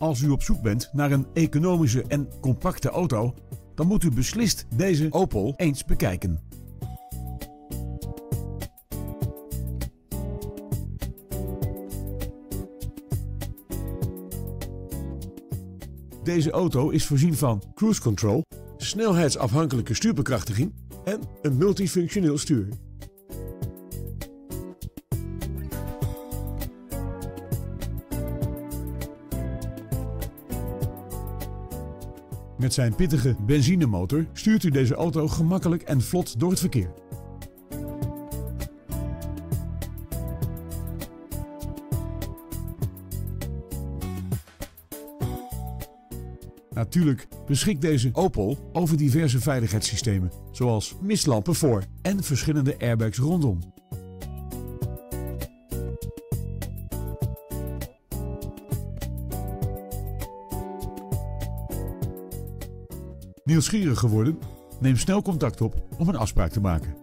Als u op zoek bent naar een economische en compacte auto, dan moet u beslist deze Opel eens bekijken. Deze auto is voorzien van cruise control, snelheidsafhankelijke stuurbekrachtiging en een multifunctioneel stuur. Met zijn pittige benzinemotor stuurt u deze auto gemakkelijk en vlot door het verkeer. Natuurlijk beschikt deze Opel over diverse veiligheidssystemen, zoals mistlampen voor en verschillende airbags rondom. Nieuwsgierig geworden? Neem snel contact op om een afspraak te maken.